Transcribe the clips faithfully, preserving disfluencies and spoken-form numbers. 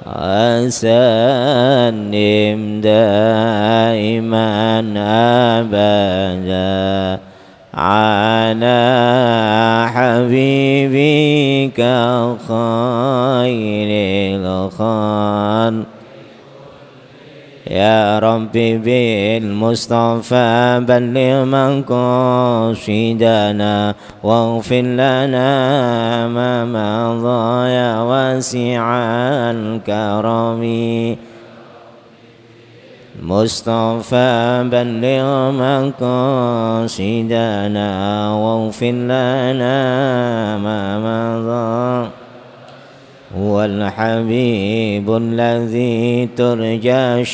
وسلم دائما أبدا على حبيبك خير الخلق يا ربي بالمصطفى بلغ مقاصدنا واغفر لنا ما مضى يا واسع الكرم مصطفى بلغ مقاصدنا واغفر لنا ما مضى هو الحبيب الذي ترجى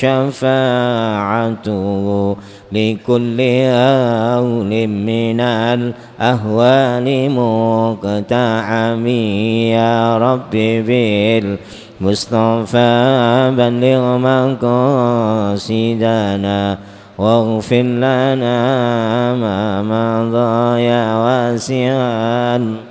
شفاعته لكل هول من الأهوال مقتحم يا ربي بالمصطفى بلغ مقاصدنا واغفر لنا ما مضى يا واسع.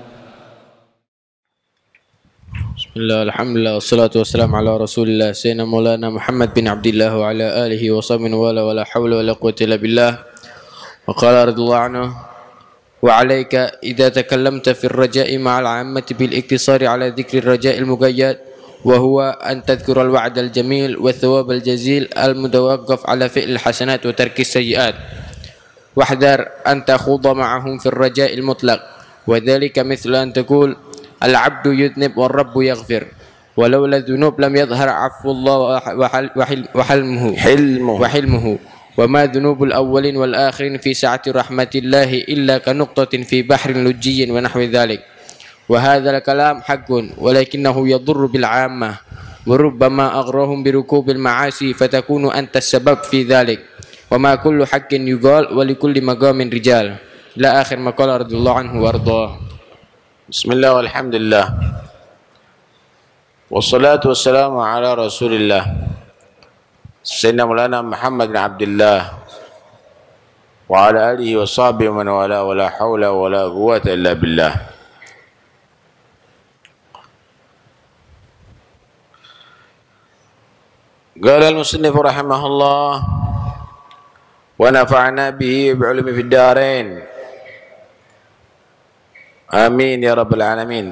Bismillah, alhamdulillah, wassalatu wassalamu ala rasulillah Sayyidina Maulana Muhammad bin Abdillah wa ala alihi wa sahbihi wa la wa la hawla wa la quwwata illa billah. Wa qala radhiyallahu anhu wa alayka idha takallamta fi ar-raja'i ma'al 'ammati bil iktisari ala dhikri ar-raja'i al-muqayyad wa huwa an tadhkura al-wa'd al-jamil wa thawab al-jazil al-mutawaqqaf ala fi'l al-hasanat wa tarki as-sayyi'at wahdhar an takhudha ma'ahum fi ar-raja'i al-mutlaq wa dhalika mithlu an taqul العبد يذنب والرب يغفر ولولا الذنوب لم يظهر عفو الله وحلمه حلمه وحلمه وما ذنوب الأولين والآخرين في سعة رحمة الله إلا كنقطة في بحر لجي ونحو ذلك وهذا الكلام حق ولكنه يضر بالعامة وربما أغرهم بركوب المعاصي فتكون أنت السبب في ذلك وما كل حق يقال ولكل مقام رجال إلى آخر ما قال رضي الله عنه وارضاه. Bismillah walhamdulillah wassalatu wassalamu ala rasulillah Sayyidina Maulana Muhammad bin Abdillah wa ala alihi wa sahbihi man wala wa la hawla wa la quwwata illa billah. Qala al-musannif rahimahullah wa nafa'na bihi bi'ulumi fid darain. Amin ya rabbal alamin.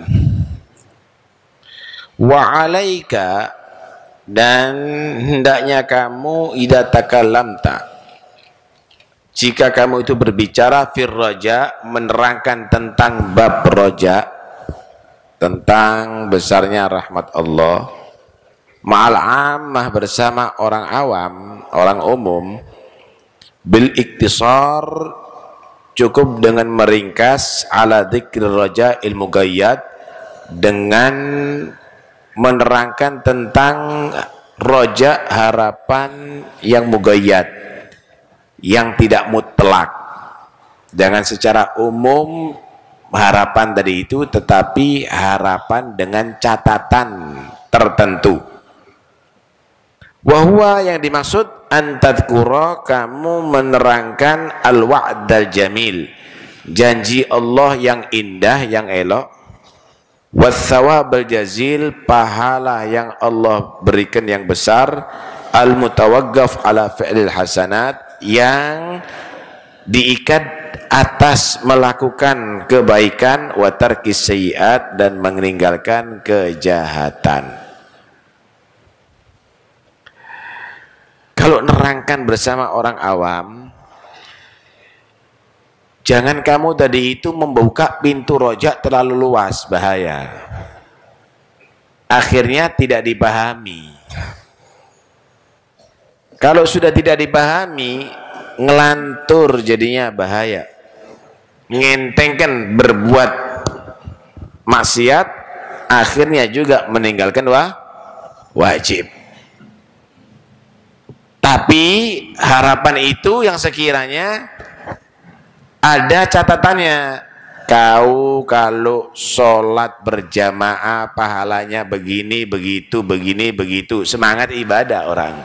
Wa alaika, dan hendaknya kamu idza takallamta, jika kamu itu berbicara fir raja, menerangkan tentang bab raja, tentang besarnya rahmat Allah, ma'al ammah, bersama orang awam, orang umum, bil iktisar, cukup dengan meringkas ala dzikr raja ilmu ghayyat, dengan menerangkan tentang roja, harapan yang mugayyad, yang tidak mutlak. Jangan secara umum harapan tadi itu, tetapi harapan dengan catatan tertentu. Wahwa, yang dimaksud antadkura, kamu menerangkan al-wa'd al-jamil, janji Allah yang indah, yang elok, wathawab al-jazil, pahala yang Allah berikan yang besar, al-mutawaggaf ala fi'lil hasanat, yang diikat atas melakukan kebaikan, wa tarkis sayyi'at, dan meninggalkan kejahatan. Kalau nerangkan bersama orang awam, jangan kamu tadi itu membuka pintu rojak terlalu luas, bahaya. Akhirnya tidak dipahami. Kalau sudah tidak dipahami, ngelantur jadinya bahaya. Ngentengkan berbuat maksiat, akhirnya juga meninggalkan wah, wajib. Tapi harapan itu yang sekiranya ada catatannya. Kau kalau sholat berjamaah pahalanya begini, begitu, begini, begitu. Semangat ibadah orang.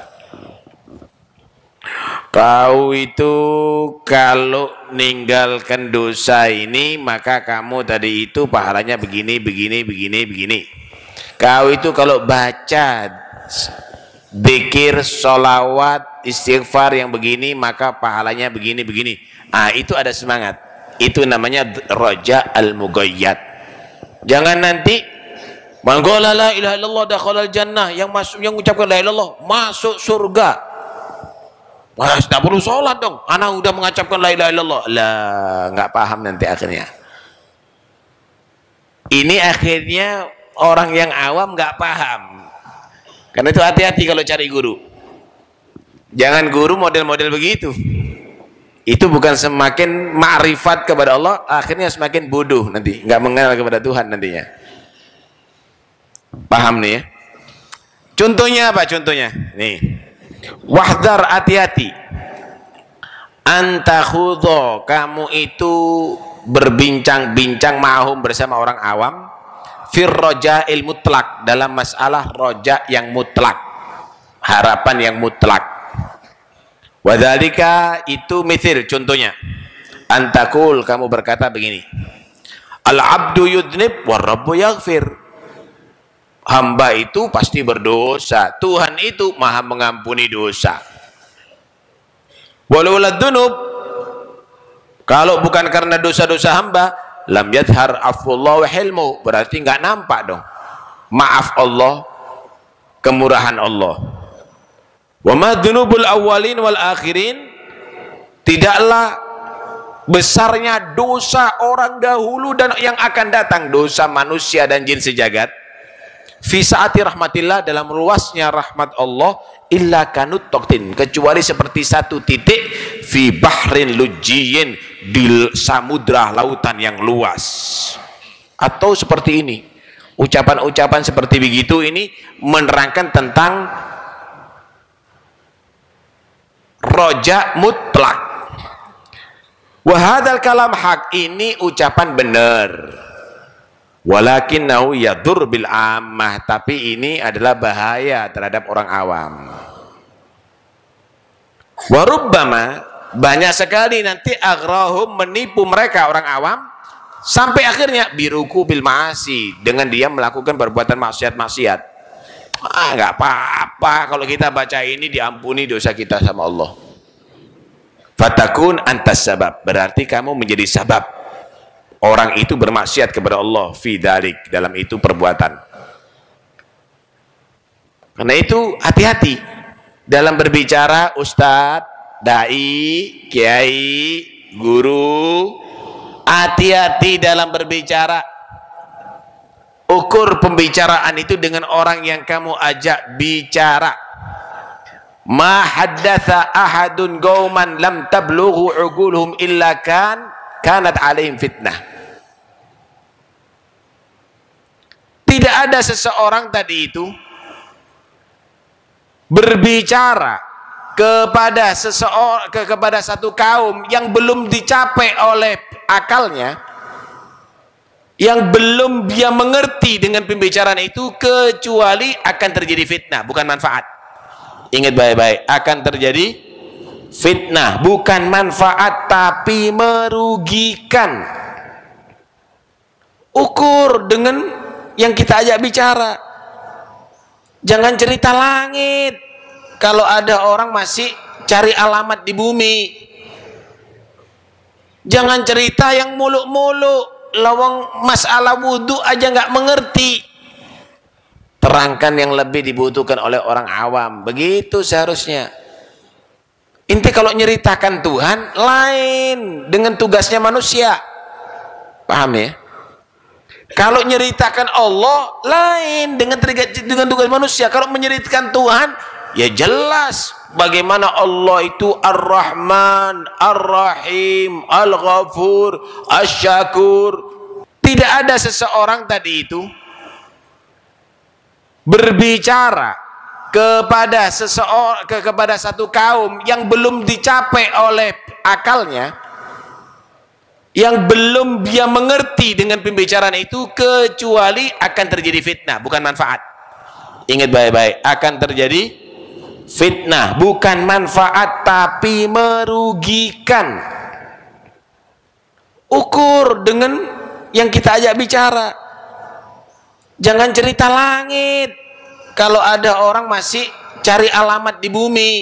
Kau itu kalau ninggalkan dosa ini, maka kamu tadi itu pahalanya begini, begini, begini, begini. Kau itu kalau baca Zikir, sholawat, istighfar yang begini maka pahalanya begini begini. Ah, itu ada semangat. Itu namanya roja al-mughayyad. Jangan nanti man qala la ilaha illallah dakhalal jannah, yang masuk yang mengucapkan la ilaha illallah masuk surga. Wah, tidak perlu sholat dong. Anak udah mengucapkan la ilaha illallah. Lah, nggak paham nanti akhirnya. Ini akhirnya orang yang awam nggak paham. Karena itu hati-hati kalau cari guru. Jangan guru model-model begitu. Itu bukan semakin ma'rifat kepada Allah, akhirnya semakin bodoh nanti, nggak mengenal kepada Tuhan nantinya. Paham nih ya? Contohnya apa? Contohnya nih, wahdar, hati-hati. Antakhudho, kamu itu berbincang-bincang ma'hum, bersama orang awam, fir roja'il mutlak, dalam masalah roja yang mutlak, harapan yang mutlak. Wadhalika, itu mithil, contohnya antakul, kamu berkata begini, al-abdu yudnib warrabbu yaghfir, hamba itu pasti berdosa, Tuhan itu maha mengampuni dosa. Walaulat dunub, kalau bukan karena dosa-dosa hamba, lam yadhar afullah wa hilmu, berarti nggak nampak dong maaf Allah, kemurahan Allah. Wa ma dzunubul awwalin wal akhirin, tidaklah besarnya dosa orang dahulu dan yang akan datang, dosa manusia dan jin sejagat, fi saati rahmatillah, dalam luasnya rahmat Allah, illa kanut toktin, kecuali seperti satu titik, fi bahrin lujjiyin, di samudra lautan yang luas. Atau seperti ini, ucapan-ucapan seperti begitu ini menerangkan tentang roja mutlak. Wahadal kalam hak, ini ucapan benar. Walakinnahu yadur bil ammah, tapi ini adalah bahaya terhadap orang awam. Warubbama, banyak sekali nanti aghrahum, menipu mereka orang awam, sampai akhirnya biruku bil ma'asi, dengan dia melakukan perbuatan maksiat-maksiat. Ah, nggak apa-apa kalau kita baca ini diampuni dosa kita sama Allah. Fatakun antas sabab, berarti kamu menjadi sabab orang itu bermaksiat kepada Allah fi dzalik, dalam itu perbuatan. Karena itu hati-hati dalam berbicara, ustadz, dai, kiai, guru, hati-hati dalam berbicara. Ukur pembicaraan itu dengan orang yang kamu ajak bicara. Ma haddatha ahadun qauman lam tablughu uquluhum illa kan kanat alaihim fitnah. Tidak ada seseorang tadi itu berbicara kepada seseorang ke, kepada satu kaum yang belum dicapai oleh akalnya, yang belum dia mengerti dengan pembicaraan itu, kecuali akan terjadi fitnah, bukan manfaat. Ingat baik-baik, akan terjadi fitnah, bukan manfaat, tapi merugikan. Ukur dengan yang kita ajak bicara. Jangan cerita langit kalau ada orang masih cari alamat di bumi. Jangan cerita yang muluk-muluk, lawang masalah wudhu aja nggak mengerti. Terangkan yang lebih dibutuhkan oleh orang awam, begitu seharusnya. Inti kalau nyeritakan Tuhan lain dengan tugasnya manusia, paham ya? Kalau nyeritakan Allah lain dengan dengan tugas manusia. Kalau menceritakan Tuhan, ya jelas bagaimana Allah itu Ar-Rahman, Ar-Rahim, Al-Ghafur, Asy-Syakur. Tidak ada seseorang tadi itu berbicara kepada seseorang ke, kepada satu kaum yang belum dicapai oleh akalnya, yang belum dia mengerti dengan pembicaraan itu, kecuali akan terjadi fitnah, bukan manfaat. Ingat baik-baik, akan terjadi fitnah, bukan manfaat, tapi merugikan. Ukur dengan yang kita ajak bicara. Jangan cerita langit kalau ada orang masih cari alamat di bumi.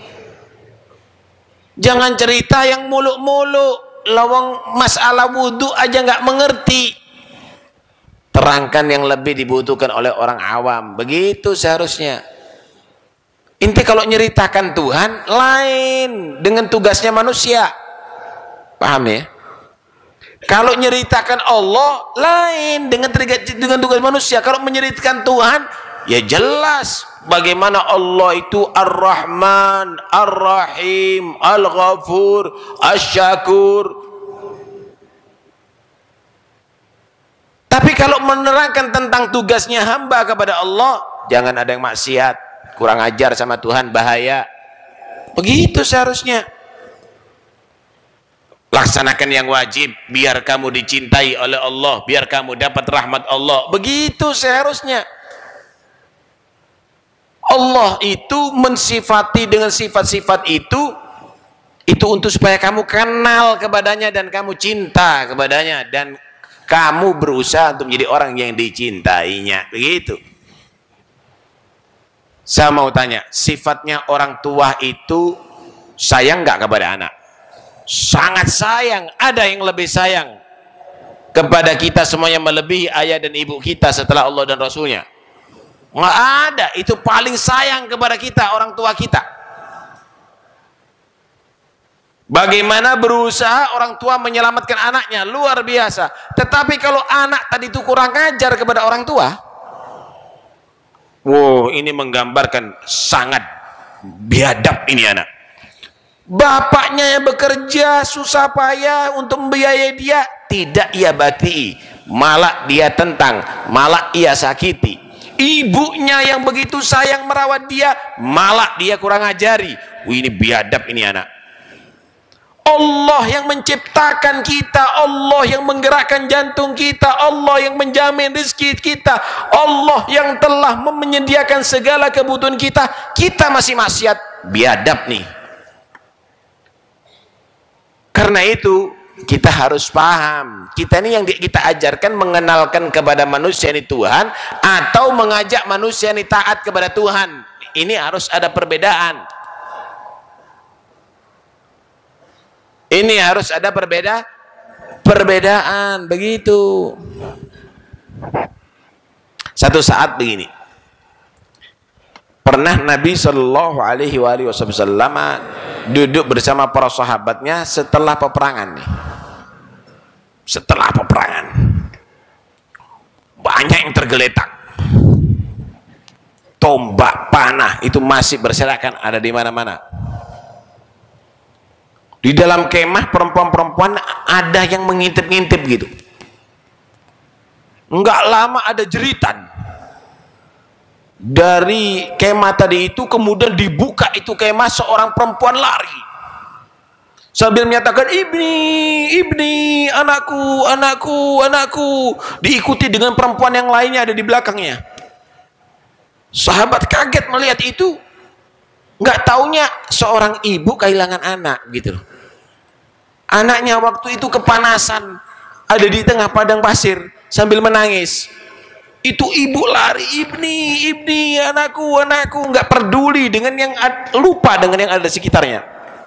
Jangan cerita yang muluk-muluk, lawang masalah wudhu aja nggak mengerti. Terangkan yang lebih dibutuhkan oleh orang awam. Begitu seharusnya. Inti kalau nyeritakan Tuhan lain dengan tugasnya manusia. Paham ya? Kalau nyeritakan Allah lain dengan dengan tugas manusia. Kalau menceritakan Tuhan, ya jelas bagaimana Allah itu Ar-Rahman, Ar-Rahim, Al-Ghafur, Asy-Syakur. Tapi kalau menerangkan tentang tugasnya hamba kepada Allah, jangan ada yang maksiat, kurang ajar sama Tuhan, bahaya. Begitu seharusnya. Laksanakan yang wajib biar kamu dicintai oleh Allah, biar kamu dapat rahmat Allah. Begitu seharusnya. Allah itu mensifati dengan sifat-sifat itu itu untuk supaya kamu kenal kepadanya dan kamu cinta kepadanya dan kamu berusaha untuk menjadi orang yang dicintainya. Begitu. Saya mau tanya, sifatnya orang tua itu sayang nggak kepada anak? Sangat sayang. Ada yang lebih sayang kepada kita semuanya melebihi ayah dan ibu kita setelah Allah dan Rasulnya? Nggak ada. Itu paling sayang kepada kita, orang tua kita. Bagaimana berusaha orang tua menyelamatkan anaknya, luar biasa. Tetapi kalau anak tadi itu kurang ajar kepada orang tua, wow, ini menggambarkan sangat biadab ini anak. Bapaknya yang bekerja susah payah untuk membiayai dia, tidak ia bati, malah dia tentang, malah ia sakiti. Ibunya yang begitu sayang merawat dia, malah dia kurang ajari. Wih, ini biadab ini anak. Allah yang menciptakan kita, Allah yang menggerakkan jantung kita, Allah yang menjamin rezeki kita, Allah yang telah menyediakan segala kebutuhan kita, kita masih maksiat, biadab nih. Karena itu kita harus paham, kita ini yang kita ajarkan mengenalkan kepada manusia ini Tuhan atau mengajak manusia ini taat kepada Tuhan. Ini harus ada perbedaan. Ini harus ada perbeda perbedaan begitu. Satu saat begini, pernah Nabi Shallallahu Alaihi Wasallam duduk bersama para sahabatnya setelah peperangan nih. Setelah peperangan, banyak yang tergeletak. Tombak, panah itu masih berserakan ada di mana-mana. Di dalam kemah perempuan-perempuan ada yang mengintip-ngintip gitu. Enggak lama ada jeritan dari kemah tadi itu, kemudian dibuka itu kemah, seorang perempuan lari sambil menyatakan ibni, ibni, anakku, anakku, anakku, diikuti dengan perempuan yang lainnya ada di belakangnya. Sahabat kaget melihat itu, nggak taunya seorang ibu kehilangan anak gitu. Anaknya waktu itu kepanasan ada di tengah padang pasir sambil menangis. Itu ibu lari, ibni, ibni, anakku, anakku, nggak peduli dengan yang lupa dengan yang ada di sekitarnya.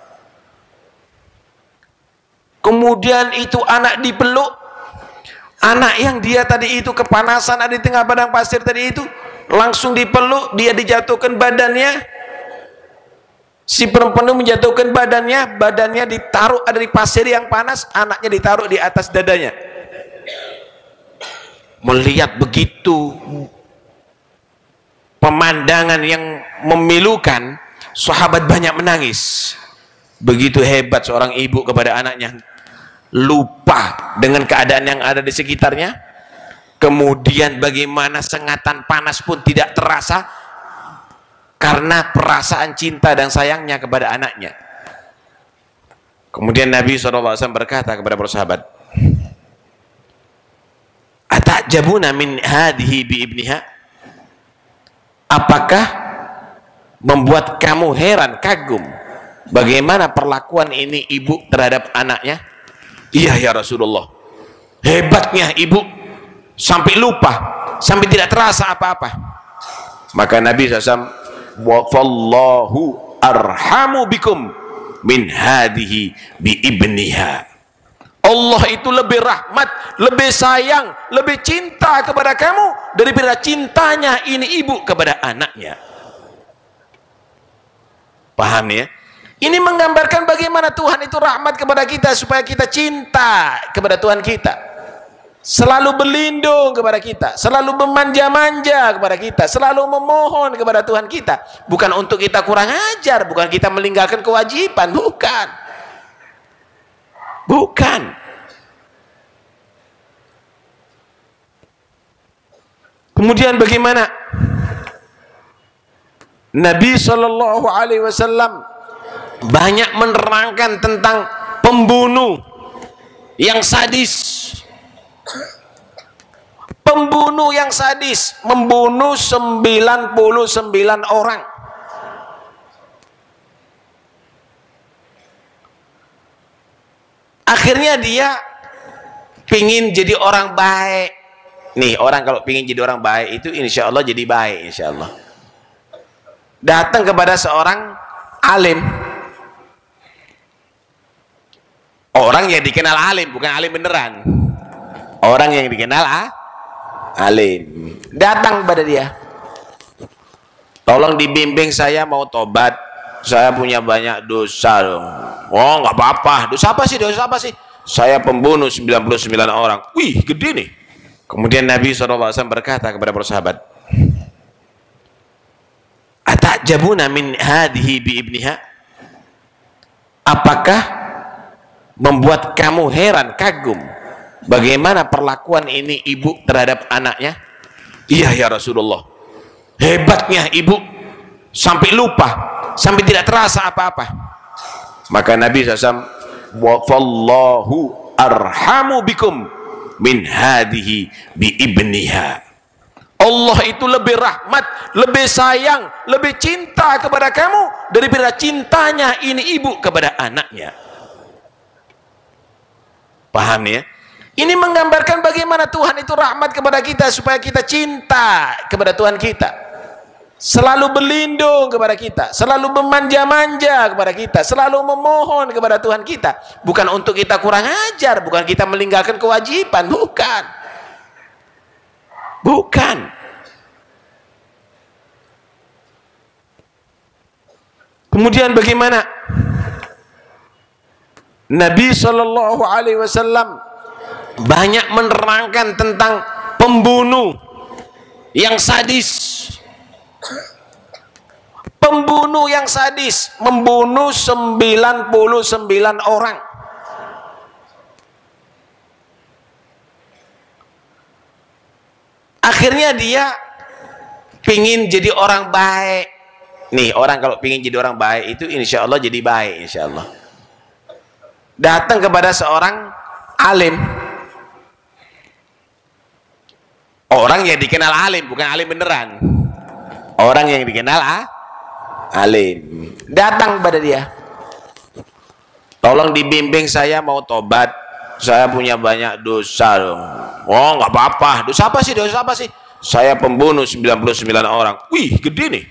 Kemudian itu anak dipeluk, anak yang dia tadi itu kepanasan ada di tengah padang pasir tadi itu langsung dipeluk, dia dijatuhkan badannya. Si perempuan itu menjatuhkan badannya, badannya ditaruh ada di pasir yang panas, anaknya ditaruh di atas dadanya. Melihat begitu pemandangan yang memilukan, sahabat banyak menangis. Begitu hebat seorang ibu kepada anaknya, lupa dengan keadaan yang ada di sekitarnya. Kemudian bagaimana sengatan panas pun tidak terasa karena perasaan cinta dan sayangnya kepada anaknya. Kemudian Nabi shallallahu alaihi wasallam berkata kepada para sahabat, atajabuna min hadhihi bi ibniha? Apakah membuat kamu heran, kagum bagaimana perlakuan ini ibu terhadap anaknya? Iya ya Rasulullah, hebatnya ibu sampai lupa, sampai tidak terasa apa-apa. Maka Nabi shallallahu alaihi wasallam, wa fallahu arhamu bikum min hadihi bi ibniha. Allah itu lebih rahmat, lebih sayang, lebih cinta kepada kamu daripada cintanya ini ibu kepada anaknya. Paham ya? Ini menggambarkan bagaimana Tuhan itu rahmat kepada kita supaya kita cinta kepada Tuhan kita. Selalu berlindung kepada kita, selalu bermanja-manja kepada kita, selalu memohon kepada Tuhan kita. Bukan untuk kita kurang ajar, bukan kita meninggalkan kewajiban, bukan. Bukan. Kemudian bagaimana Nabi shallallahu alaihi wasallam banyak menerangkan tentang pembunuh yang sadis. Pembunuh yang sadis membunuh sembilan puluh sembilan orang. Akhirnya dia pingin jadi orang baik. Nih, orang kalau pingin jadi orang baik itu insya Allah jadi baik, insya Allah. Datang kepada seorang alim. Orang yang dikenal alim, bukan alim beneran. Orang yang dikenal ah, alim. Datang pada dia. Tolong dibimbing, saya mau tobat. Saya punya banyak dosa dong. Oh, nggak apa-apa. Dosa apa sih? Dosa apa sih? Saya pembunuh sembilan puluh sembilan orang. Wih, gede nih. Kemudian Nabi shallallahu alaihi wasallam berkata kepada para sahabat, atajabuna min hadhihi bi ibniha? Apakah membuat kamu heran, kagum bagaimana perlakuan ini ibu terhadap anaknya? Iya ya Rasulullah, hebatnya ibu sampai lupa, sampai tidak terasa apa-apa. Maka Nabi shallallahu alaihi wasallam, wa fallahu arhamu bikum min hadihi bi ibniha. Allah itu lebih rahmat, lebih sayang, lebih cinta kepada kamu daripada cintanya ini ibu kepada anaknya. Paham ya? Ini menggambarkan bagaimana Tuhan itu rahmat kepada kita supaya kita cinta kepada Tuhan kita. Selalu berlindung kepada kita, selalu bermanja-manja kepada kita, selalu memohon kepada Tuhan kita. Bukan untuk kita kurang ajar, bukan kita meninggalkan kewajiban, bukan. Bukan. Kemudian bagaimana Nabi shallallahu alaihi wasallam banyak menerangkan tentang pembunuh yang sadis. Pembunuh yang sadis membunuh sembilan puluh sembilan orang. Akhirnya dia pingin jadi orang baik. Nih, orang kalau pingin jadi orang baik itu insya Allah jadi baik, insya Allah. Datang kepada seorang alim. Orang yang dikenal alim, bukan alim beneran. Orang yang dikenal ah, alim. Datang pada dia. Tolong dibimbing, saya mau tobat. Saya punya banyak dosa dong. Oh, nggak apa-apa. Dosa apa sih? Dosa apa sih? Saya pembunuh sembilan puluh sembilan orang. Wih, gede nih.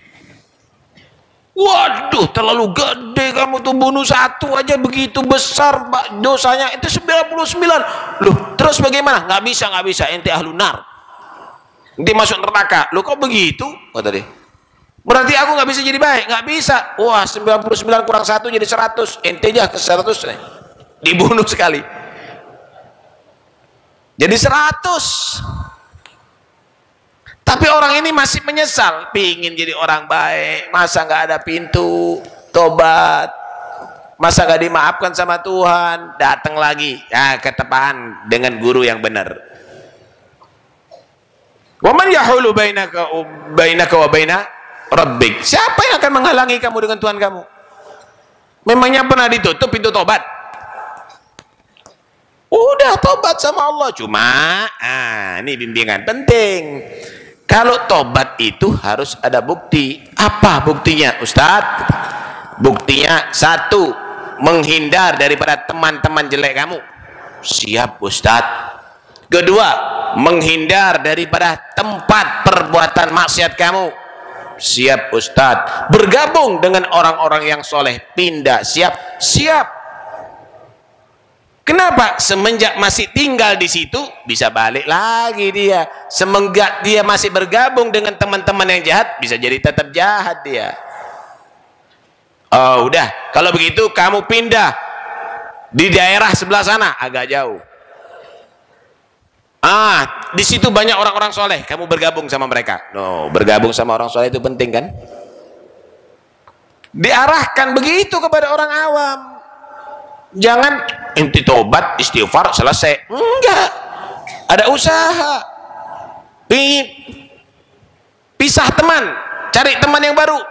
Waduh, terlalu gede kamu tuh, bunuh satu aja begitu besar dosanya. Itu sembilan puluh sembilan. Loh, terus bagaimana? Nggak bisa, nggak bisa. Ente ahlu nar. Ente masuk neraka. Loh, kok begitu? Kata dia. Berarti aku nggak bisa jadi baik? Nggak bisa. Wah, sembilan puluh sembilan kurang satu jadi seratus. Ente aja ke seratus nih. Dibunuh sekali. Jadi seratus. Tapi orang ini masih menyesal, pingin jadi orang baik, masa nggak ada pintu tobat, masa nggak dimaafkan sama Tuhan, datang lagi, ya ketepaan dengan guru yang benar. Wa man yahulu bainaka bainaka wa baina rabbik? Siapa yang akan menghalangi kamu dengan Tuhan kamu? Memangnya pernah ditutup pintu tobat? Udah tobat sama Allah, cuma ah, ini bimbingan penting. Kalau tobat itu harus ada bukti. Apa buktinya, Ustadz? Buktinya satu, menghindar daripada teman-teman jelek kamu. Siap, Ustadz. Kedua, menghindar daripada tempat perbuatan maksiat kamu. siap Ustadz. Bergabung dengan orang-orang yang soleh, pindah, siap, siap. Kenapa? Semenjak masih tinggal di situ bisa balik lagi dia. Semenjak dia masih bergabung dengan teman-teman yang jahat, bisa jadi tetap jahat dia. Oh udah, kalau begitu kamu pindah di daerah sebelah sana, agak jauh. Ah, di situ banyak orang-orang soleh, kamu bergabung sama mereka. No, bergabung sama orang soleh itu penting kan? Diarahkan begitu kepada orang awam. Jangan inti tobat, istighfar, selesai. Enggak, ada usaha. Pisah teman, cari teman yang baru.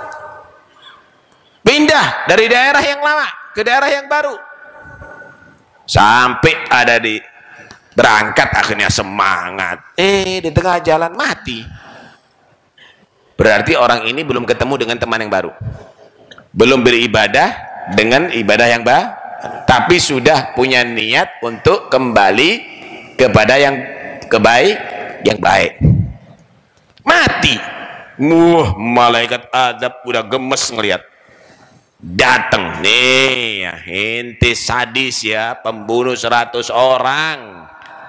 Pindah dari daerah yang lama ke daerah yang baru. Sampai ada di berangkat akhirnya semangat. Eh di tengah jalan mati. Berarti orang ini belum ketemu dengan teman yang baru. Belum beribadah dengan ibadah yang baru. Tapi sudah punya niat untuk kembali kepada yang kebaik, yang baik. Mati. Wah, malaikat adab udah gemes ngelihat. Datang nih ya, inti sadis ya, pembunuh seratus orang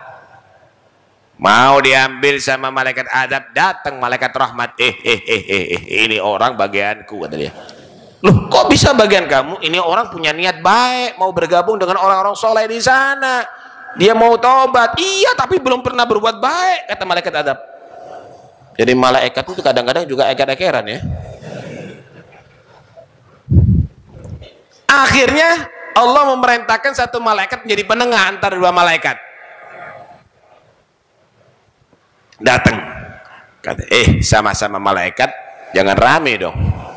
mau diambil sama malaikat adab. Datang malaikat rahmat. Eh eh eh eh, eh ini orang bagianku, kata dia. Loh kok bisa bagian kamu? Ini orang punya niat baik, mau bergabung dengan orang-orang soleh di sana, dia mau tobat. Iya tapi belum pernah berbuat baik, kata malaikat adab. Jadi malaikat itu kadang-kadang juga eker-ekeran ya. Akhirnya Allah memerintahkan satu malaikat menjadi penengah antara dua malaikat. Datang, kata, eh sama-sama malaikat, jangan rame dong.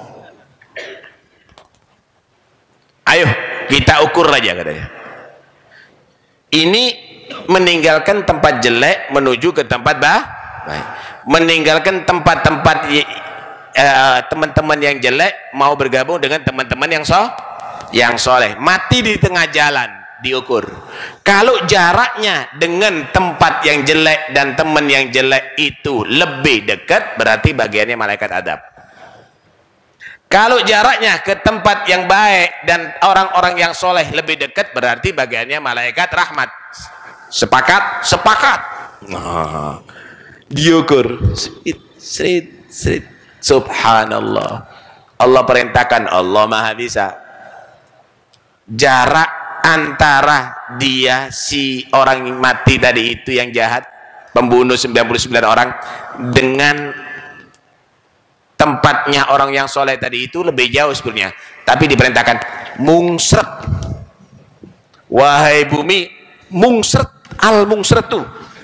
Ayo kita ukur aja, katanya. Ini meninggalkan tempat jelek menuju ke tempat baik. Meninggalkan tempat-tempat uh, teman-teman yang jelek mau bergabung dengan teman-teman yang so yang soleh. Mati di tengah jalan, diukur. Kalau jaraknya dengan tempat yang jelek dan teman yang jelek itu lebih dekat, berarti bagiannya malaikat adab. Kalau jaraknya ke tempat yang baik dan orang-orang yang soleh lebih dekat, berarti bagiannya malaikat rahmat. Sepakat? Sepakat. Nah, diukur. Srit, srit. Subhanallah. Allah perintahkan, Allah maha bisa. Jarak antara dia si orang mati tadi itu yang jahat, pembunuh sembilan puluh sembilan orang, dengan tempatnya orang yang soleh tadi itu lebih jauh sebenarnya, tapi diperintahkan mungsret. Wahai bumi, mungsret, al mungsretu,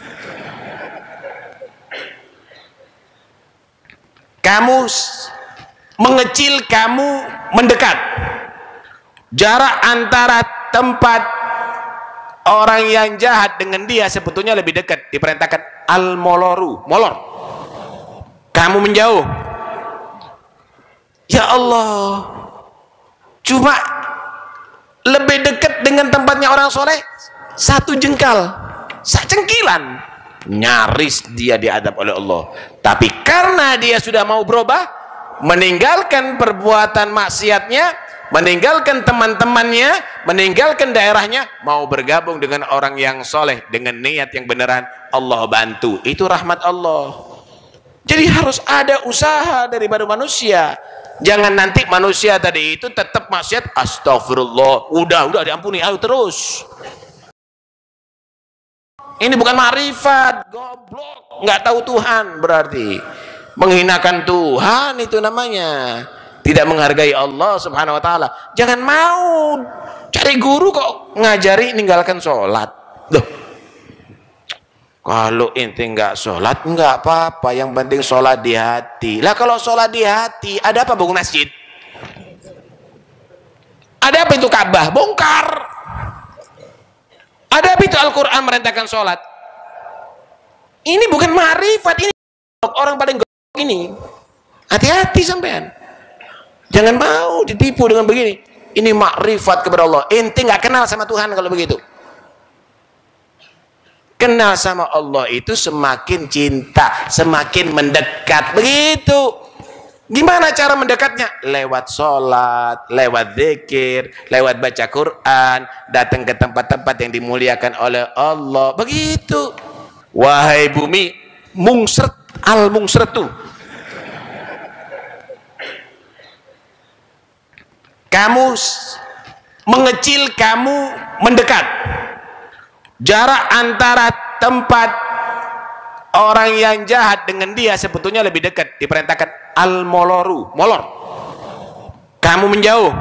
kamu mengecil, kamu mendekat. Jarak antara tempat orang yang jahat dengan dia sebetulnya lebih dekat, diperintahkan al moloru, molor, kamu menjauh. Ya Allah, cuma lebih dekat dengan tempatnya orang soleh satu jengkal, secengkilan, nyaris dia diadab oleh Allah. Tapi karena dia sudah mau berubah, meninggalkan perbuatan maksiatnya, meninggalkan teman-temannya, meninggalkan daerahnya, mau bergabung dengan orang yang soleh dengan niat yang beneran, Allah bantu. Itu rahmat Allah. Jadi harus ada usaha daripada manusia. Jangan nanti manusia tadi itu tetap maksiat, astagfirullah, udah udah diampuni, ayo terus. Ini bukan ma'rifat, goblok, nggak tahu Tuhan, berarti menghinakan Tuhan itu namanya. Tidak menghargai Allah subhanahu wa ta'ala. Jangan mau cari guru kok ngajari ninggalkan sholat. Loh, kalau inti nggak sholat nggak apa-apa, yang penting sholat di hati. Lah kalau sholat di hati, ada apa bangun masjid? Ada apa itu Ka'bah? Bongkar. Ada apa itu Al-Quran merintahkan sholat? Ini bukan ma'rifat, ini orang paling goblok ini. Hati-hati sampean. Jangan mau ditipu dengan begini. Ini makrifat kepada Allah. Inti nggak kenal sama Tuhan kalau begitu. Kenal sama Allah itu semakin cinta, semakin mendekat. Begitu. Gimana cara mendekatnya? Lewat sholat, lewat zikir, lewat baca Quran, datang ke tempat-tempat yang dimuliakan oleh Allah. Begitu. Wahai bumi, mungsret al mungsretu. Kamu mengecil, kamu mendekat. Jarak antara tempat orang yang jahat dengan dia sebetulnya lebih dekat. Diperintahkan al-moloru, molor. Kamu menjauh.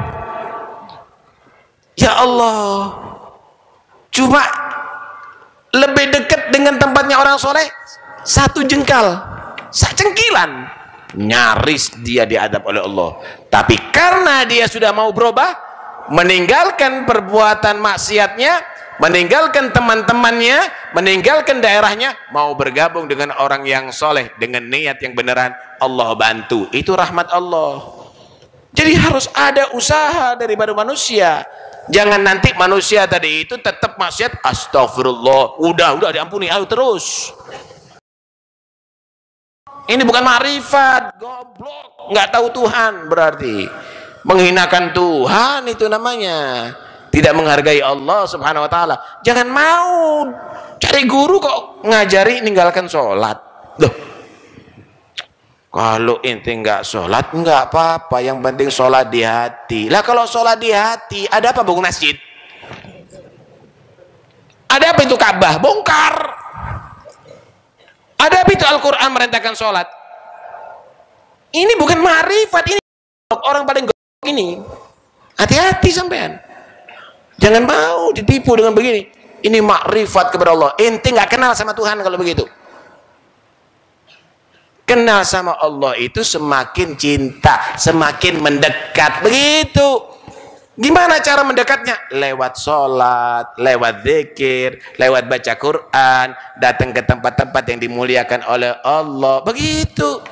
Ya Allah, cuma lebih dekat dengan tempatnya orang soleh satu jengkal, secengkilan. Nyaris dia diadab oleh Allah. Tapi karena dia sudah mau berubah, meninggalkan perbuatan maksiatnya, meninggalkan teman-temannya, meninggalkan daerahnya, mau bergabung dengan orang yang soleh dengan niat yang beneran, Allah bantu. Itu rahmat Allah. Jadi harus ada usaha daripada manusia. Jangan nanti manusia tadi itu tetap maksiat, astagfirullah, udah udah diampuni, ayo terus. Ini bukan ma'rifat, goblok, nggak tahu Tuhan, berarti menghinakan Tuhan itu namanya. Tidak menghargai Allah subhanahu wa ta'ala. Jangan mau cari guru kok ngajari ninggalkan sholat. Loh, kalau inti nggak sholat nggak apa-apa, yang penting sholat di hati. Lah kalau sholat di hati, ada apa bangun masjid? Ada apa itu Ka'bah? Bongkar. Ada apa itu Al-Quran merintahkan sholat? Ini bukan ma'rifat, ini orang paling goblok ini. Hati-hati sampean. Jangan mau ditipu dengan begini. Ini makrifat kepada Allah. Ente nggak kenal sama Tuhan kalau begitu. Kenal sama Allah itu semakin cinta, semakin mendekat. Begitu. Gimana cara mendekatnya? Lewat sholat, lewat zikir, lewat baca Quran, datang ke tempat-tempat yang dimuliakan oleh Allah. Begitu.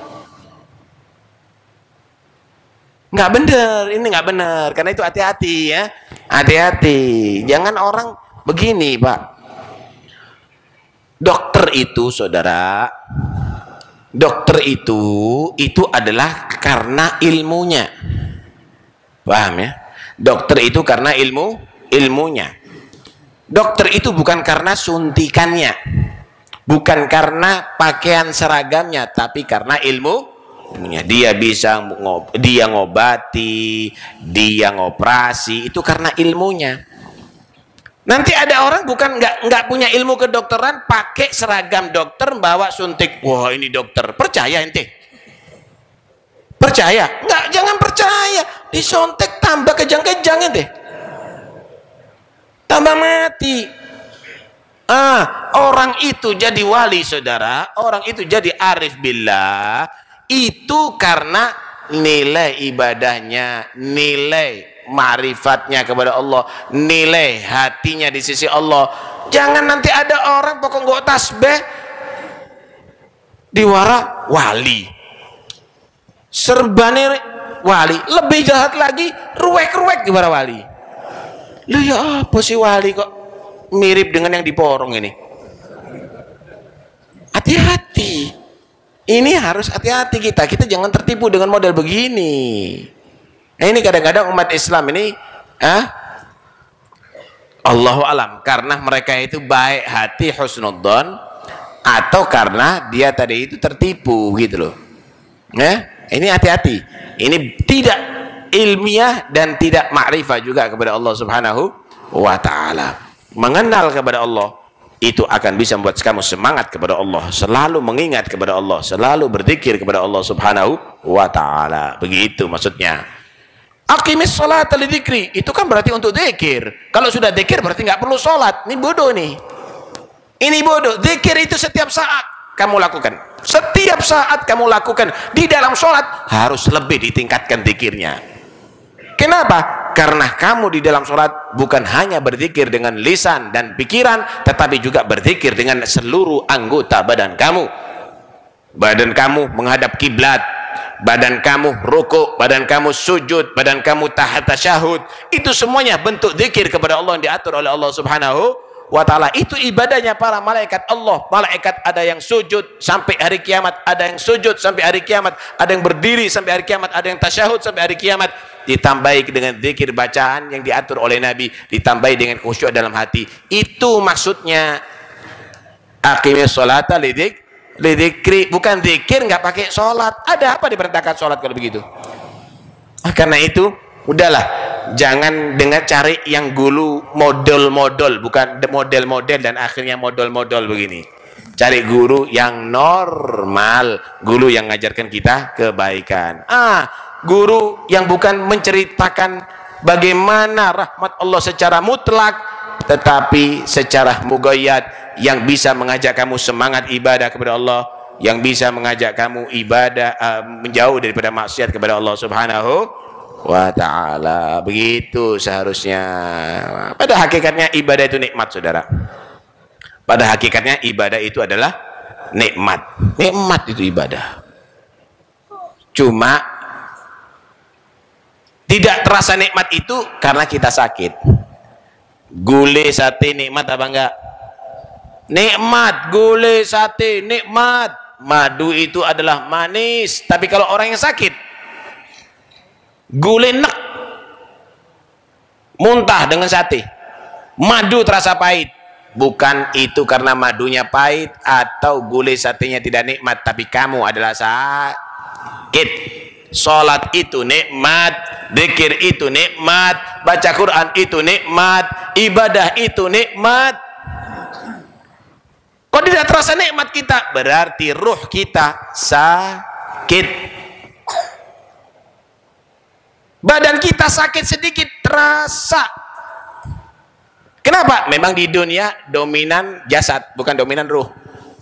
Nggak benar, ini nggak benar. Karena itu hati-hati ya, hati-hati. Jangan orang begini, Pak. Dokter itu, saudara, dokter itu itu adalah karena ilmunya. Paham ya? Dokter itu karena ilmu ilmunya. Dokter itu bukan karena suntikannya, bukan karena pakaian seragamnya, tapi karena ilmu. Dia bisa ngob dia ngobati, dia ngoperasi, itu karena ilmunya. Nanti ada orang bukan nggak nggak punya ilmu kedokteran, pakai seragam dokter, bawa suntik. Wah, ini dokter. Percaya ente? Percaya? Nggak, jangan percaya. Disontek tambah kejang-kejang ente. Tambah mati. Ah, orang itu jadi wali, saudara. Orang itu jadi arif billah. Itu karena nilai ibadahnya, nilai ma'rifatnya kepada Allah, nilai hatinya di sisi Allah. Jangan nanti ada orang pokok nggak tasbih diwara wali, serbane wali, lebih jahat lagi ruwek-ruwek diwara wali. Lu ya apa sih wali kok mirip dengan yang di porong ini? Hati-hati. Ini harus hati-hati kita. Kita jangan tertipu dengan model begini. Nah, ini kadang-kadang umat Islam ini, ah, Allahu alam, karena mereka itu baik hati, husnudzon, atau karena dia tadi itu tertipu gitu loh. Ya, ini hati-hati. Ini tidak ilmiah dan tidak ma'rifah juga kepada Allah Subhanahu wa taala. Mengenal kepada Allah itu akan bisa membuat kamu semangat kepada Allah, selalu mengingat kepada Allah, selalu berzikir kepada Allah Subhanahu wa taala. Begitu maksudnya. Aqimis sholata lidzikri, itu kan berarti untuk zikir. Kalau sudah zikir berarti nggak perlu sholat. Ini bodoh nih. Ini bodoh. Zikir itu setiap saat kamu lakukan. Setiap saat kamu lakukan. Di dalam sholat harus lebih ditingkatkan zikirnya. Kenapa? Karena kamu di dalam sholat bukan hanya berzikir dengan lisan dan pikiran, tetapi juga berzikir dengan seluruh anggota badan kamu. Badan kamu menghadap kiblat, badan kamu rukuk, badan kamu sujud, badan kamu tahta tasyahud. Itu semuanya bentuk zikir kepada Allah yang diatur oleh Allah Subhanahu wa ta'ala. Itu ibadahnya para malaikat Allah. Malaikat ada yang sujud sampai hari kiamat, ada yang sujud sampai hari kiamat, ada yang berdiri sampai hari kiamat, ada yang tasyahud sampai hari kiamat. Ditambahi dengan zikir bacaan yang diatur oleh Nabi, ditambahi dengan khusyuk dalam hati. Itu maksudnya aqimis sholata lidik lidikri, bukan zikir nggak pakai sholat. Ada apa diperintahkan sholat kalau begitu? Nah, karena itu udahlah, jangan dengar cari yang guru model-model, bukan model-model dan akhirnya model-model begini. Cari guru yang normal, guru yang ngajarkan kita kebaikan. Ah, guru yang bukan menceritakan bagaimana rahmat Allah secara mutlak, tetapi secara mugayyad, yang bisa mengajak kamu semangat ibadah kepada Allah, yang bisa mengajak kamu ibadah uh, menjauh daripada maksiat kepada Allah Subhanahu wa ta'ala. Begitu seharusnya. Pada hakikatnya ibadah itu nikmat, saudara. Pada hakikatnya ibadah itu adalah nikmat. Nikmat itu ibadah. Cuma tidak terasa nikmat itu karena kita sakit. Gulai sate nikmat apa enggak? Nikmat. Gulai sate nikmat. Madu itu adalah manis. Tapi kalau orang yang sakit, gulai nek, muntah dengan sate, madu terasa pahit. Bukan itu karena madunya pahit atau gulai satenya tidak nikmat, tapi kamu adalah sakit. Sholat itu nikmat, zikir itu nikmat, baca Quran itu nikmat, ibadah itu nikmat. Kok tidak terasa nikmat kita? Berarti ruh kita sakit. Badan kita sakit sedikit terasa. Kenapa? Memang di dunia dominan jasad, bukan dominan ruh.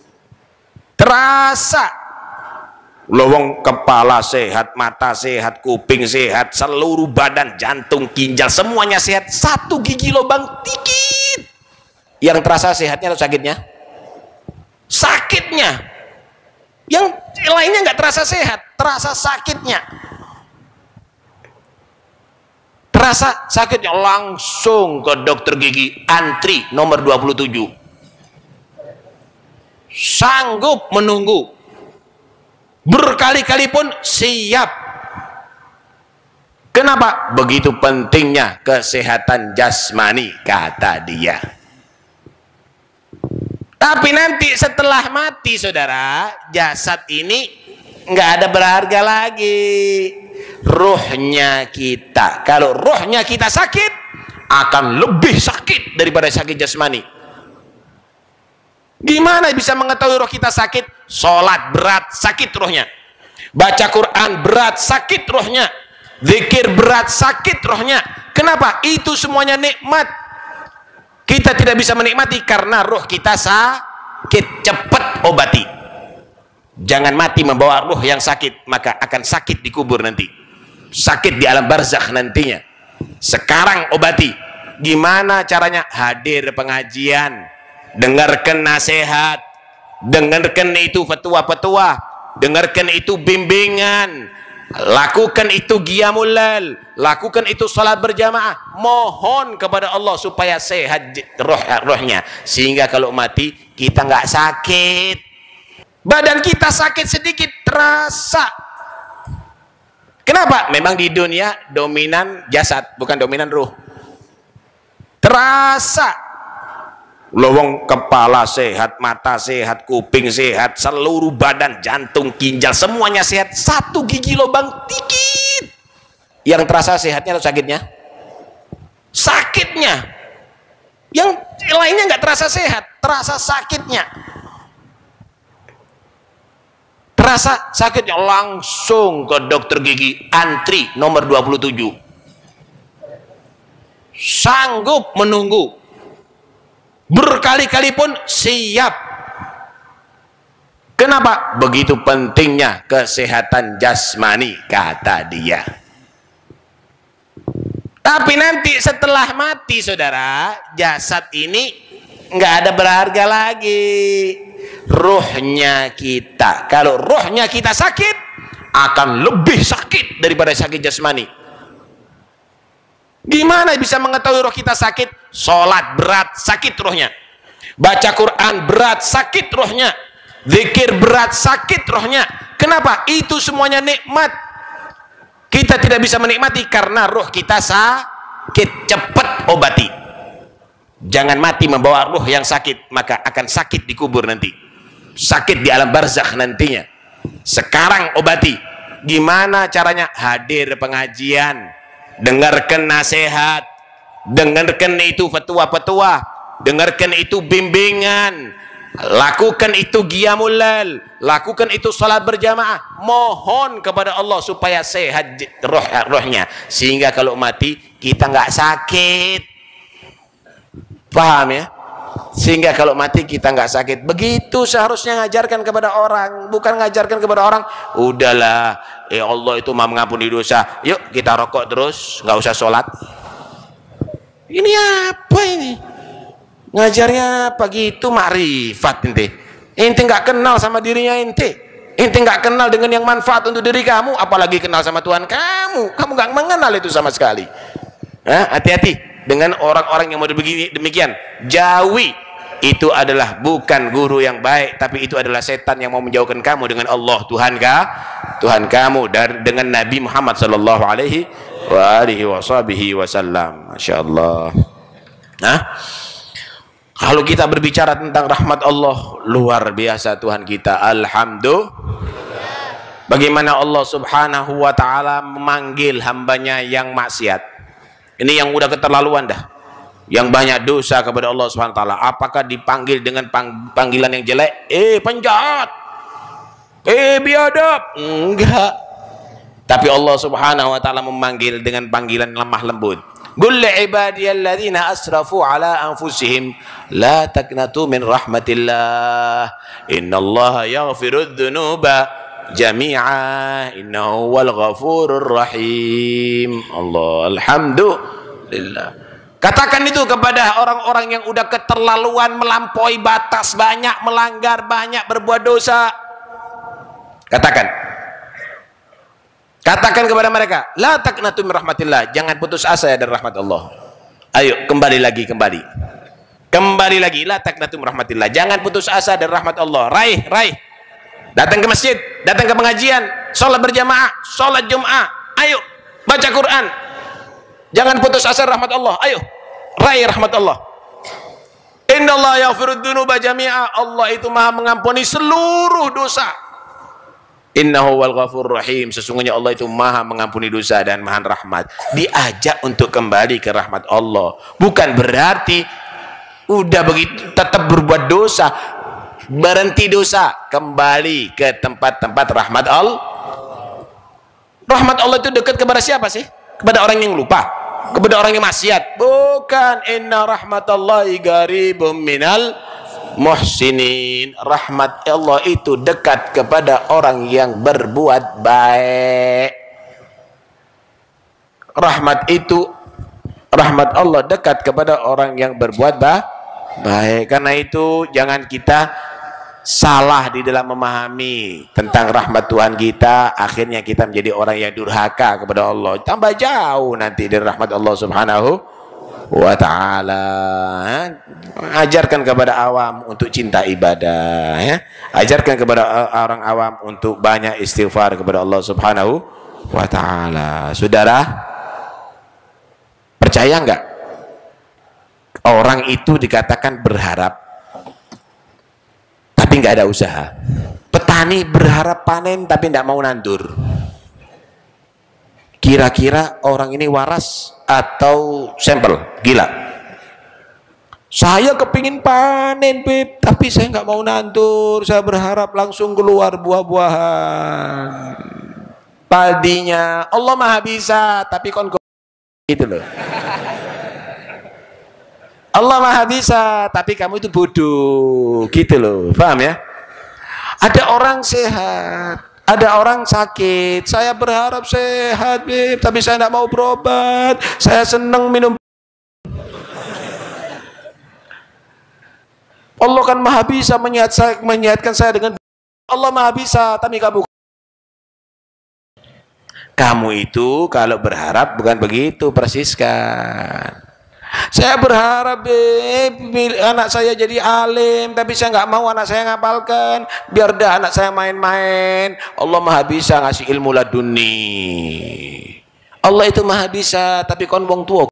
Terasa. Lowong kepala sehat, mata sehat, kuping sehat, seluruh badan, jantung, ginjal, semuanya sehat. Satu gigi lubang dikit. Yang terasa sehatnya atau sakitnya? Sakitnya. Yang lainnya nggak terasa sehat, terasa sakitnya. Terasa sakitnya, langsung ke dokter gigi, antri nomor dua puluh tujuh. Sanggup menunggu. Berkali-kali pun siap. Kenapa? Begitu pentingnya kesehatan jasmani, kata dia. Tapi nanti setelah mati, saudara, jasad ini nggak ada berharga lagi. Ruhnya kita, kalau ruhnya kita sakit, akan lebih sakit daripada sakit jasmani. Gimana bisa mengetahui roh kita sakit? Sholat berat, sakit rohnya. Baca Quran berat, sakit rohnya. Zikir berat, sakit rohnya. Kenapa? Itu semuanya nikmat. Kita tidak bisa menikmati karena roh kita sakit. Cepat obati. Jangan mati membawa roh yang sakit, maka akan sakit di kubur nanti. Sakit di alam barzakh nantinya. Sekarang obati. Gimana caranya? Hadir pengajian, dengarkan nasihat, dengarkan itu fatwa-fatwa, dengarkan itu bimbingan, lakukan itu qiyamul lail, lakukan itu salat berjamaah. Mohon kepada Allah supaya sehat roh rohnya, sehingga kalau mati kita nggak sakit. Badan kita sakit sedikit terasa. Kenapa? Memang di dunia dominan jasad, bukan dominan ruh. Terasa. Lowong kepala sehat, mata sehat, kuping sehat, seluruh badan, jantung, ginjal, semuanya sehat. Satu gigi lubang dikit. Yang terasa sehatnya atau sakitnya? Sakitnya. Yang lainnya nggak terasa sehat, terasa sakitnya. Terasa sakitnya, langsung ke dokter gigi, antri nomor dua puluh tujuh. Sanggup menunggu. Berkali-kali pun siap. Kenapa? Begitu pentingnya kesehatan jasmani, kata dia. Tapi nanti setelah mati, saudara, jasad ini nggak ada berharga lagi. Ruhnya kita, kalau ruhnya kita sakit, akan lebih sakit daripada sakit jasmani. Gimana bisa mengetahui roh kita sakit? Sholat berat, sakit rohnya. Baca Quran berat, sakit rohnya. Zikir berat, sakit rohnya. Kenapa? Itu semuanya nikmat. Kita tidak bisa menikmati karena roh kita sakit. Cepat obati. Jangan mati membawa roh yang sakit, maka akan sakit di kubur nanti. Sakit di alam barzakh nantinya. Sekarang obati. Gimana caranya? Hadir pengajian, dengarkan nasihat, dengarkan itu fatwa-fatwa, dengarkan itu bimbingan, lakukan itu qiyamul lail, lakukan itu salat berjamaah, mohon kepada Allah supaya sehat roh rohnya, sehingga kalau mati kita nggak sakit. Paham ya? Sehingga kalau mati kita nggak sakit. Begitu seharusnya ngajarkan kepada orang, bukan ngajarkan kepada orang udahlah, ya Allah itu maha mengampuni dosa, yuk kita rokok terus, nggak usah sholat. Ini apa ini? Ngajarnya pagi itu makrifat ente. Ente nggak kenal sama dirinya ente. Ente nggak kenal dengan yang manfaat untuk diri kamu, apalagi kenal sama Tuhan kamu. Kamu nggak mengenal itu sama sekali. Hati-hati dengan orang-orang yang model begini demikian. Jauhi, itu adalah bukan guru yang baik, tapi itu adalah setan yang mau menjauhkan kamu dengan Allah Tuhan ka, Tuhan kamu dari dengan Nabi Muhammad sallallahu alaihi wa alihi wasallam. Masyaallah. Nah, kalau kita berbicara tentang rahmat Allah, luar biasa Tuhan kita. Alhamdulillah. Bagaimana Allah subhanahu wa ta'ala memanggil hambanya yang maksiat. Ini yang udah keterlaluan dah, yang banyak dosa kepada Allah subhanahu wa ta'ala. Apakah dipanggil dengan pang panggilan yang jelek? Eh penjahat, eh biadab? Enggak. Tapi Allah subhanahu wa ta'ala memanggil dengan panggilan lemah lembut. Qul li'ibadiyalladzina asrafu ala anfusihim la taqnatu min rahmatillah innallaha yaghfirudz dzunuba jami'a innahu wal ghafurur rahim. Allah, alhamdulillah. Katakan itu kepada orang-orang yang udah keterlaluan, melampaui batas, banyak melanggar, banyak berbuat dosa. Katakan, katakan kepada mereka, la taqnatu min rahmatillah, jangan putus asa ya dari rahmat Allah. Ayo kembali lagi, kembali kembali lagi, la taqnatu min rahmatillah, jangan putus asa dari rahmat Allah. Raih, raih. Datang ke masjid, datang ke pengajian, sholat berjamaah, sholat Jum'ah, ayo baca Quran. Jangan putus asa rahmat Allah. Ayo raih rahmat Allah. Innallaha yaghfirudz dzunuba jami'a, Allah itu maha mengampuni seluruh dosa. Innahu wal ghafurur rahim, sesungguhnya Allah itu maha mengampuni dosa dan maha rahmat. Diajak untuk kembali ke rahmat Allah, bukan berarti udah begitu tetap berbuat dosa, berhenti dosa, kembali ke tempat-tempat rahmat Allah. Rahmat Allah itu dekat kepada siapa sih? Kepada orang yang lupa, kepada orang yang maksiat? Bukan. Inna rahmatallahi qaribum minal muhsinin. Rahmat Allah itu dekat kepada orang yang berbuat baik. Rahmat itu, rahmat Allah dekat kepada orang yang berbuat baik. Karena itu jangan kita salah di dalam memahami tentang rahmat Tuhan kita, akhirnya kita menjadi orang yang durhaka kepada Allah, tambah jauh nanti dari rahmat Allah subhanahu wa ta'ala. Ajarkan kepada awam untuk cinta ibadah ya. Ajarkan kepada orang awam untuk banyak istighfar kepada Allah subhanahu wa ta'ala. Saudara, percaya enggak orang itu dikatakan berharap tapi nggak ada usaha? Petani berharap panen tapi tidak mau nandur. Kira-kira orang ini waras atau sampel? Gila. Saya kepingin panen, Beb, tapi saya nggak mau nandur. Saya berharap langsung keluar buah-buahan. Padinya Allah maha bisa, tapi kon gitu loh. Allah maha bisa, tapi kamu itu bodoh, gitu loh, paham ya? Ada orang sehat, ada orang sakit. Saya berharap sehat, Beb, tapi saya tidak mau berobat. Saya senang minum. Allah kan maha bisa menyehat saya, menyehatkan saya dengan Allah maha bisa, tapi kamu Kamu itu kalau berharap bukan begitu persis kan. Saya berharap eh, anak saya jadi alim, tapi saya nggak mau anak saya ngapalkan. Biar dah anak saya main-main. Allah maha bisa ngasih ilmu laduni. Allah itu maha bisa, tapi kon wong tua.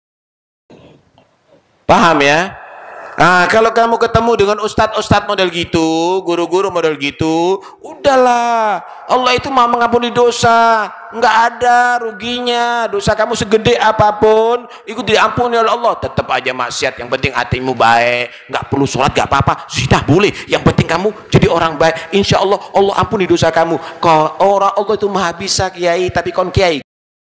Paham ya? Nah, kalau kamu ketemu dengan ustadz-ustadz model gitu, guru-guru model gitu, udahlah. Allah itu mau mengampuni dosa, nggak ada ruginya. Dosa kamu segede apapun, itu diampuni oleh Allah. Tetap aja maksiat. Yang penting hatimu baik, nggak perlu sholat, nggak apa-apa, sudah boleh. Yang penting kamu jadi orang baik. Insya Allah Allah ampuni dosa kamu. Kau orang Allah itu maha bisa kiai, tapi kon kiai.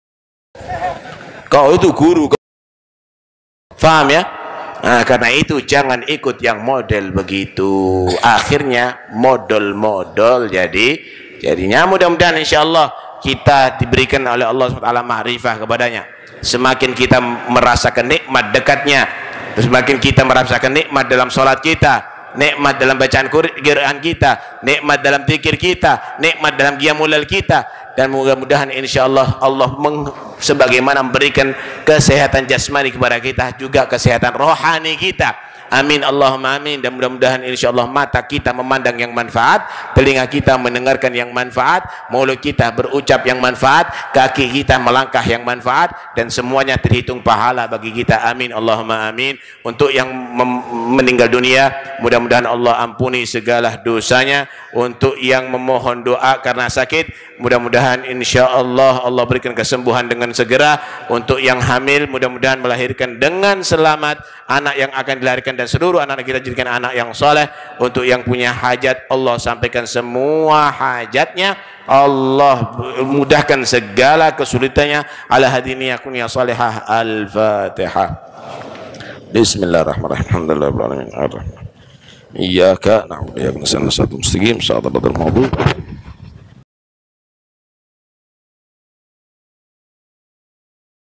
Kau itu guru. Faham ya? Nah, karena itu jangan ikut yang model begitu. Akhirnya model-model jadi jadinya. Mudah-mudahan insya Allah kita diberikan oleh Allah subhanahu wa taala ma'rifah kepadanya. Semakin kita merasakan nikmat dekatnya, semakin kita merasakan nikmat dalam sholat kita, nikmat dalam bacaan Quran kita, nikmat dalam zikir kita, nikmat dalam qiyamul lail kita, dan mudah-mudahan insyaallah Allah meng, sebagaimana memberikan kesehatan jasmani kepada kita, juga kesehatan rohani kita. Amin Allahumma amin. Dan mudah-mudahan insyaallah mata kita memandang yang manfaat, telinga kita mendengarkan yang manfaat, mulut kita berucap yang manfaat, kaki kita melangkah yang manfaat, dan semuanya terhitung pahala bagi kita. Amin Allahumma amin. Untuk yang meninggal dunia, mudah-mudahan Allah ampuni segala dosanya. Untuk yang memohon doa karena sakit, mudah-mudahan insyaallah Allah berikan kesembuhan dengan segera. Untuk yang hamil, mudah-mudahan melahirkan dengan selamat anak yang akan dilahirkan, dan seluruh anak kita jadikan anak yang soleh. Untuk yang punya hajat, Allah sampaikan semua hajatnya, Allah mudahkan segala kesulitannya. Ala hadini yakunya salihah. Al-Fatihah. Bismillahirrahmanirrahim. Alhamdulillahirabbil alamin. Iyyaka na'budu wa iyyaka nasta'in. Shiratal mustaqim. Shiratal ladzina an'amta 'alaihim.